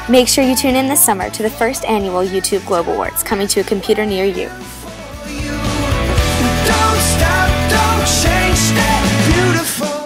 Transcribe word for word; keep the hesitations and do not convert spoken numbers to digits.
Make sure you tune in this summer to the first annual YouTube Globe Awards, coming to a computer near you. Don't stop, don't change, stay beautiful.